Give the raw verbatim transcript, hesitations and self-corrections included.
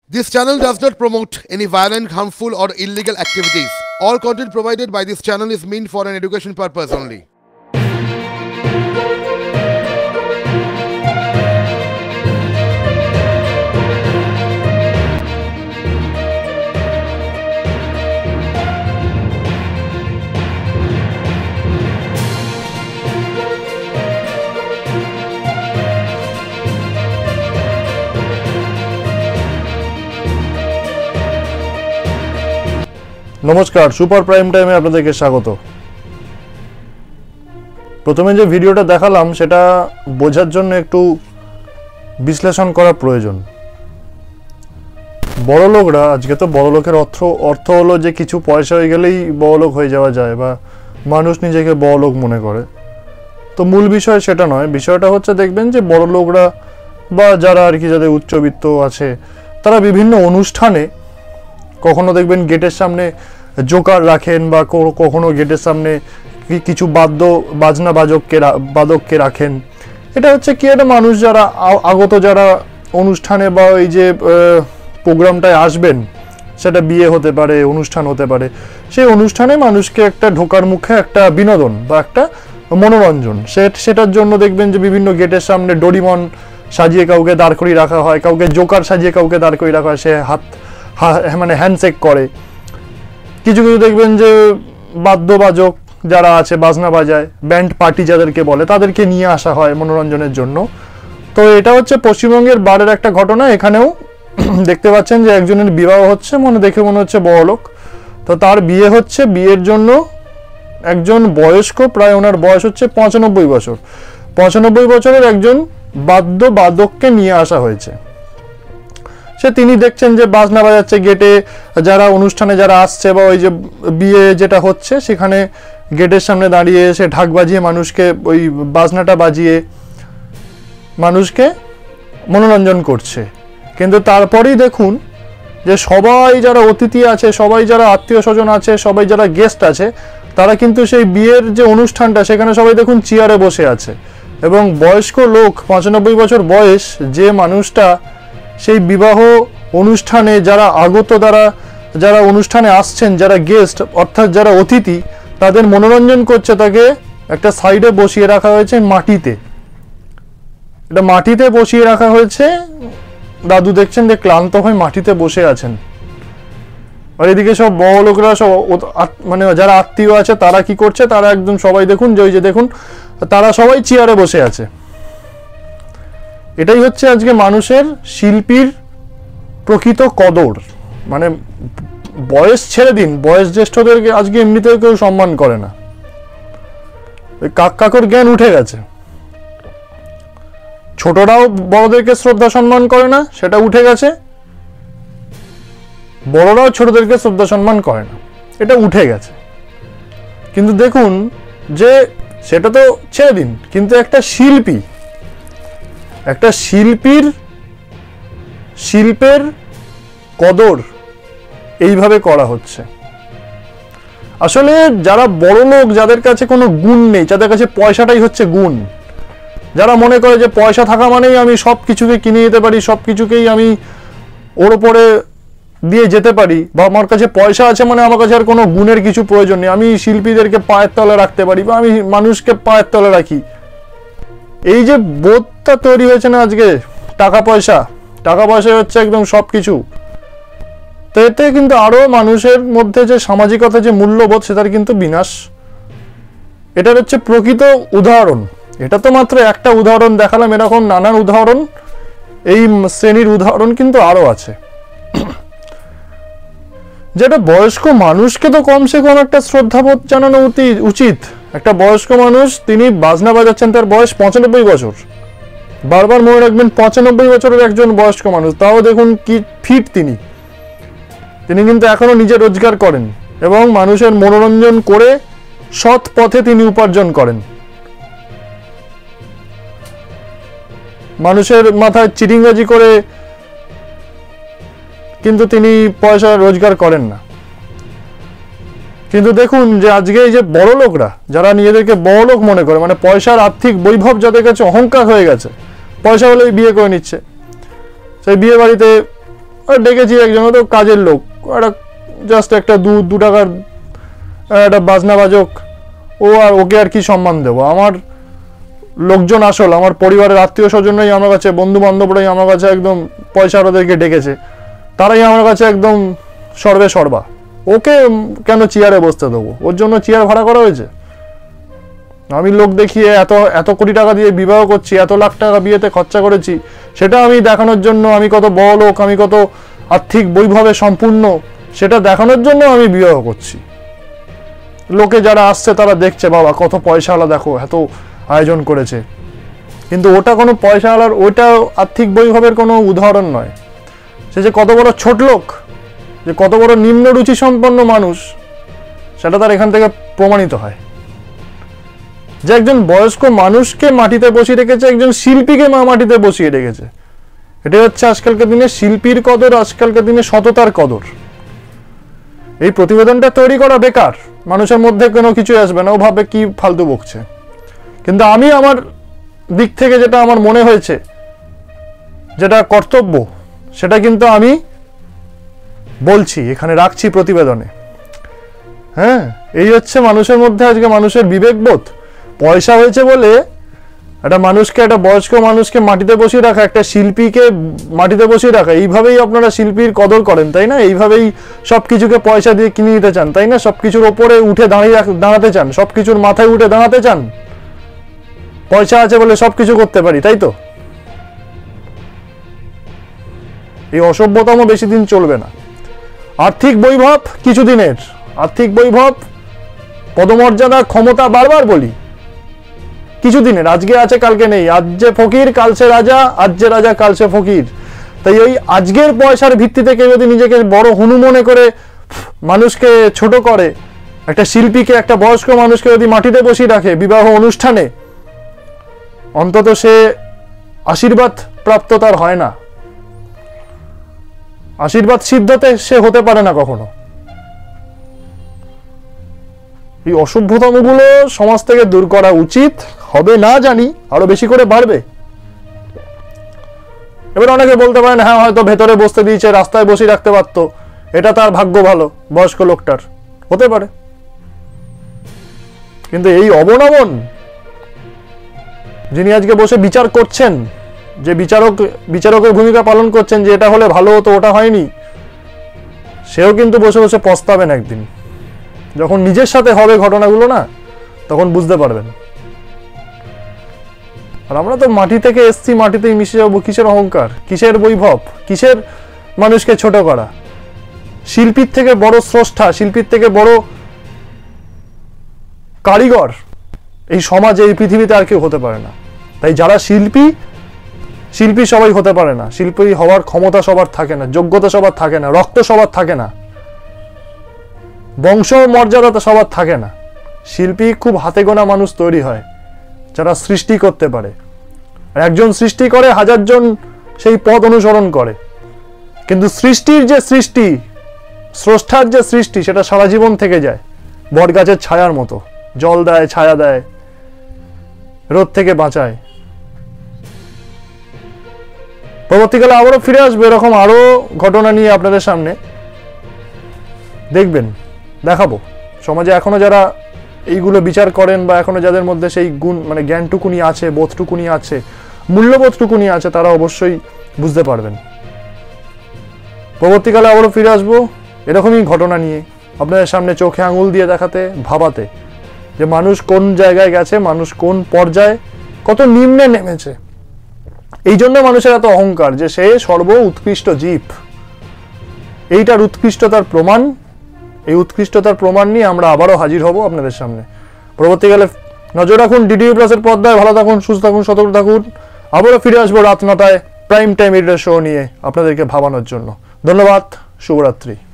This channel does not promote any violent, harmful, or illegal activities. All content provided by this channel is meant for an education purpose only. নমস্কার, super prime টাইমে আপনাদেরকে স্বাগত। প্রথমে যে ভিডিওটা দেখালাম সেটা বোঝার জন্য একটু বিশ্লেষণ করা প্রয়োজন। বড় লোকরা, আজকে তো বড় লোকের অর্থ অর্থ হলো যে কিছু পয়সা হয়ে গেলেই বড় লোক হয়ে যাওয়া যায় বা মানুষ নিজেকে বড় লোক মনে করে। তো মূল বিষয় সেটা নয়, বিষয়টা হচ্ছে দেখবেন যে বড় লোকরা বা যারা আর কি যাদের উচ্চবিত্ত আছে তারা বিভিন্ন অনুষ্ঠানে কখনো দেখবেন গেটের সামনে জোকার রাখেন বা কখনো গেটের সামনে কিছু বাদ্য বাজনা বাজককে বাদককে রাখেন। এটা হচ্ছে কি, একটা মানুষ যারা আগত যারা অনুষ্ঠানে বা এই যে প্রোগ্রামটায় আসবেন, সেটা বিয়ে হতে পারে, অনুষ্ঠান হতে পারে, সেই অনুষ্ঠানে মানুষকে একটা ঢোকার মুখে একটা বিনোদন বা একটা মনোরঞ্জন, সে সেটার জন্য দেখবেন যে বিভিন্ন গেটের সামনে ডোরিমন সাজিয়ে কাউকে দাঁড় করিয়ে রাখা হয়, কাউকে জোকার সাজিয়ে কাউকে দাঁড় করিয়ে রাখা হয়, সে হাত মানে হ্যান্ডশেক করে। কিছু কিছু দেখবেন যে বাদ্যবাজক যারা আছে, বাজনা বাজায়, ব্যান্ড পার্টি যাদেরকে বলে, তাদেরকে নিয়ে আসা হয় মনোরঞ্জনের জন্য। তো এটা হচ্ছে পশ্চিমবঙ্গের বারের একটা ঘটনা। এখানেও দেখতে পাচ্ছেন যে একজনের বিবাহ হচ্ছে, মনে দেখে মনে হচ্ছে বড়লোক। তো তার বিয়ে হচ্ছে, বিয়ের জন্য একজন বয়স্ক, প্রায় ওনার বয়স হচ্ছে পঁচানব্বই বছর, পঁচানব্বই বছরের একজন বাদ্য বাদককে নিয়ে আসা হয়েছে। সে তিনি দেখছেন যে বাজনা বাজাচ্ছে গেটে, যারা অনুষ্ঠানে যারা আসছে বা ওই যে বিয়ে যেটা হচ্ছে সেখানে গেটের সামনে দাঁড়িয়ে সে ঢাক বাজিয়ে মানুষকে ওই বাজনাটা বাজিয়ে মানুষকে মনোরঞ্জন করছে। কিন্তু তারপরেই দেখুন যে সবাই যারা অতিথি আছে, সবাই যারা আত্মীয় স্বজন আছে, সবাই যারা গেস্ট আছে, তারা কিন্তু সেই বিয়ের যে অনুষ্ঠানটা সেখানে সবাই দেখুন চেয়ারে বসে আছে। এবং বয়স্ক লোক, পঁচানব্বই বছর বয়স যে মানুষটা সেই বিবাহ অনুষ্ঠানে যারা আগত, যারা যারা অনুষ্ঠানে আসছেন, যারা গেস্ট অর্থাৎ যারা অতিথি, তাদের মনোরঞ্জন করছে, তাকে একটা সাইডে বসিয়ে রাখা হয়েছে মাটিতে। এটা মাটিতে বসিয়ে রাখা হয়েছে। দাদু দেখছেন যে ক্লান্ত হয়ে মাটিতে বসে আছেন। আর এদিকে সব বড় লোকরা, সব মানে যারা আত্মীয় আছে তারা কি করছে, তারা একদম সবাই দেখুন যে ওই যে দেখুন তারা সবাই চেয়ারে বসে আছে। এটাই হচ্ছে আজকে মানুষের, শিল্পীর প্রকৃত কদর। মানে বয়স ছেড়ে দিন, বয়স জ্যেষ্ঠদেরকে আজকে এমনিতেও কেউ সম্মান করে না। ওই কাক কাকুর জ্ঞান উঠে গেছে। ছোটরাও বড়দেরকে শ্রদ্ধা সম্মান করে না, সেটা উঠে গেছে। বড়রাও ছোটদেরকে শ্রদ্ধা সম্মান করে না, এটা উঠে গেছে। কিন্তু দেখুন যে সেটা তো ছেড়ে দিন, কিন্তু একটা শিল্পী, একটা শিল্পীর শিল্পের কদর এইভাবে করা হচ্ছে। আসলে যারা বড় লোক, যাদের কাছে কোনো গুণ নেই, যাদের কাছে পয়সাটাই হচ্ছে গুণ, যারা মনে করে যে পয়সা থাকা মানেই আমি সব কিছুকে কিনে যেতে পারি, সব কিছুকেই আমি ওর ওপরে দিয়ে যেতে পারি, বা আমার কাছে পয়সা আছে মানে আমার কাছে আর কোনো গুণের কিছু প্রয়োজন নেই, আমি শিল্পীদেরকে পায়ের তলে রাখতে পারি বা আমি মানুষকে পায়ের তলে রাখি। এই যে বোধটা তৈরি হয়েছে না আজকে, টাকা পয়সা টাকা পয়সা হচ্ছে একদম সব কিছু। তো এতে কিন্তু আরো মানুষের মধ্যে যে সামাজিকতা, যে মূল্যবোধ, সেটার কিন্তু বিনাশ। এটার হচ্ছে প্রকৃত উদাহরণ। এটা তো মাত্র একটা উদাহরণ দেখালাম, এরকম নানান উদাহরণ, এই শ্রেণীর উদাহরণ কিন্তু আরো আছে। যেটা বয়স্ক মানুষকে তো কমসে কম একটা শ্রদ্ধাবোধ জানানো উচিত। একটা বয়স্ক মানুষ, তিনি বাজনা বাজাচ্ছেন, তার বয়স পঁচানব্বই বছর। বারবার মনে রাখবেন, পঁচানব্বই বছরের একজন বয়স্ক মানুষ, তাও দেখুন কি ফিট তিনি। তিনি কিন্তু এখনো নিজে রোজগার করেন এবং মানুষের মনোরঞ্জন করে সৎ পথে তিনি উপার্জন করেন। মানুষের মাথায় চিটিংবাজি করে কিন্তু তিনি পয়সা রোজগার করেন না। কিন্তু দেখুন যে আজকে এই যে বড় লোকরা, যারা নিজেদেরকে বড় লোক মনে করে, মানে পয়সার আর্থিক বৈভব যাদের কাছে অহংকার হয়ে গেছে, পয়সা হলেই বিয়ে করে নিচ্ছে। সেই বিয়ে বাড়িতে ডেকেছি একজন, তো কাজের লোক, একটা জাস্ট একটা দু দু টাকার একটা বাজনা বাজক, ও আর ওকে আর কি সম্মান দেবো? আমার লোকজন আসল, আমার পরিবারের আত্মীয় স্বজনরাই আমার কাছে, বন্ধু বান্ধবরাই আমার কাছে একদম পয়সা ওদেরকে ডেকেছে, তারাই আমার কাছে একদম সর্বে সর্বা। ওকে কেন চেয়ারে বসতে দেবো? ওর জন্য চেয়ার ভাড়া করা হয়েছে? আমি লোক দেখিয়ে এত এত কোটি টাকা দিয়ে বিবাহ করছি, এত লাখ টাকা বিয়েতে খরচা করেছি, সেটা আমি দেখানোর জন্য আমি কত বড় লোক, আমি কত আর্থিক বৈভবে সম্পূর্ণ, সেটা দেখানোর জন্য আমি বিবাহ করছি। লোকে যারা আসছে তারা দেখছে, বাবা কত পয়সাওয়ালা, দেখো এত আয়োজন করেছে, কিন্তু ওটা কোনো পয়সাওয়ালার, ওটা আর্থিক বৈভবের কোনো উদাহরণ নয়। সে যে কত বড় ছোট লোক, যে কত বড় নিম্ন রুচি সম্পন্ন মানুষ, সেটা তার এখান থেকে প্রমাণিত হয়। যে একজন বয়স্ক মানুষকে মাটিতে বসিয়ে রেখেছে, একজন শিল্পীকে মা মাটিতে বসিয়ে রেখেছে। এটাই হচ্ছে আজকালকার দিনে শিল্পীর কদর, আজকালকার দিনে সততার কদর। এই প্রতিবেদনটা তৈরি করা বেকার, মানুষের মধ্যে কোনো কিছু আসবে না, ও ভাবে কি ফালতু বকছে। কিন্তু আমি আমার দিক থেকে যেটা আমার মনে হয়েছে, যেটা কর্তব্য, সেটা কিন্তু আমি বলছি, এখানে রাখছি প্রতিবেদনে। হ্যাঁ, এই হচ্ছে মানুষের মধ্যে আজকে মানুষের বিবেকবোধ। পয়সা হয়েছে বলে একটা মানুষকে, একটা বয়স্ক মানুষকে মাটিতে বসিয়ে রাখা, একটা শিল্পীকে মাটিতে বসিয়ে রাখা, এইভাবেই আপনারা শিল্পীর কদর করেন, তাই না? এইভাবেই সব কিছুকে পয়সা দিয়ে কিনে নিতে চান, তাই না? সব কিছুর ওপরে উঠে দাঁড়িয়ে দাঁড়াতে চান, সব কিছুর মাথায় উঠে দাঁড়াতে চান। পয়সা আছে বলে সব কিছু করতে পারি, তাই তো? এই অসভ্যতম বেশি দিন চলবে না। আর্থিক বৈভব কিছুদিনের, আর্থিক বৈভব, পদমর্যাদা, ক্ষমতা, বারবার বলি, কিছুদিনের, আজকে আছে কালকে নেই। আজ যে ফকির কাল সে রাজা, আজ যে রাজা কাল সে ফকির। তাই ওই আজকের পয়সার ভিত্তিতে কেউ যদি নিজেকে বড় হনু মনে করে মানুষকে ছোট করে, একটা শিল্পীকে, একটা বয়স্ক মানুষকে যদি মাটিতে বসিয়ে রাখে বিবাহ অনুষ্ঠানে, অন্তত সে আশীর্বাদ প্রাপ্ত তার হয় না, আশীর্বাদ সিদ্ধতে সে হতে পারে না কখনো। এই অসভ্যতামগুলো সমাজ থেকে দূর করা উচিত। হবে না জানি, আরো বেশি করে বাড়বে। এবার অনেকে বলতে পারেন, হ্যাঁ হয়তো ভেতরে বসতে দিয়েছে, রাস্তায় বসিয়ে রাখতে পারতো, এটা তার ভাগ্য ভালো, বয়স্ক লোকটার, হতে পারে। কিন্তু এই অবনমন, যিনি আজকে বসে বিচার করছেন, যে বিচারক বিচারকের ভূমিকা পালন করছেন, যে এটা হলে ভালো হতো, ওটা হয়নি, সেও কিন্তু বসে বসে পস্তাবেন একদিন। যখন নিজের সাথে হবে ঘটনাগুলো না, তখন বুঝতে পারবেন। আর আমরা তো মাটি থেকে এসছি, মাটিতেই মিশে যাবো। কিসের অহংকার, কিসের বৈভব, কিসের মানুষকে ছোট করা? শিল্পীর থেকে বড় স্রষ্টা, শিল্পীর থেকে বড় কারিগর এই সমাজে, এই পৃথিবীতে আর কেউ হতে পারে না। তাই যারা শিল্পী, শিল্পী সবাই হতে পারে না। শিল্পী হওয়ার ক্ষমতা সবার থাকে না, যোগ্যতা সবার থাকে না, রক্ত সবার থাকে না, বংশ মর্যাদা সবার থাকে না। শিল্পী খুব হাতে গোনা মানুষ তৈরি হয় যারা সৃষ্টি করতে পারে। আর একজন সৃষ্টি করে, হাজার জন সেই পথ অনুসরণ করে। কিন্তু সৃষ্টির যে সৃষ্টি, স্রষ্টার যে সৃষ্টি, সেটা সারা জীবন থেকে যায়, বট গাছের ছায়ার মতো, জল দেয়, ছায়া দেয়, রোদ থেকে বাঁচায়। পরবর্তীকালে আবারও ফিরে আসবে এরকম আরো ঘটনা নিয়ে আপনাদের সামনে, দেখবেন, দেখাবো। সমাজে এখনো যারা এইগুলো বিচার করেন, বা এখনো যাদের মধ্যে সেই গুণ, মানে জ্ঞানটুকুনি আছে, বোধটুকুনি আছে, মূল্যবোধটুকুনি আছে, তারা অবশ্যই বুঝতে পারবেন। পরবর্তীকালে আবারও ফিরে আসবো এরকমই ঘটনা নিয়ে, আপনাদের সামনে চোখে আঙুল দিয়ে দেখাতে, ভাবাতে, যে মানুষ কোন জায়গায় গেছে, মানুষ কোন পর্যায়ে, কত নিম্নে নেমেছে। এই জন্য মানুষের এত অহংকার, যে সে সর্ব উৎকৃষ্ট জীব। এইটার উৎকৃষ্টতার প্রমাণ, এই উৎকৃষ্টতার প্রমাণ নিয়ে আমরা আবারও হাজির হব আপনাদের সামনে। পরবর্তীকালে নজর রাখুন ডিডিভি প্লাসের পর্দায়। ভালো থাকুন, সুস্থ থাকুন, সতর্ক থাকুন। আবারও ফিরে আসবো রাত নটায় প্রাইম টাইম এডিটর শো নিয়ে আপনাদেরকে ভাবানোর জন্য। ধন্যবাদ, শুভরাত্রি।